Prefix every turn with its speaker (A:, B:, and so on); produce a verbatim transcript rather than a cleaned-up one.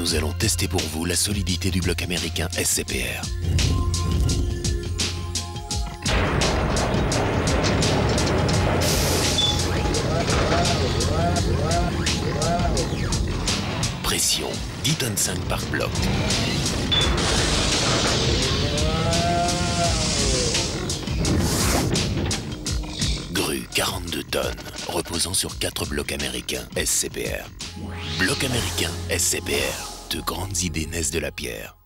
A: nous allons tester pour vous la solidité du bloc américain S C P R. Pression dix tonnes cinq par bloc. Grue quarante-deux tonnes, reposant sur quatre blocs américains S C P R. Bloc américain S C P R, de grandes idées naissent de la pierre.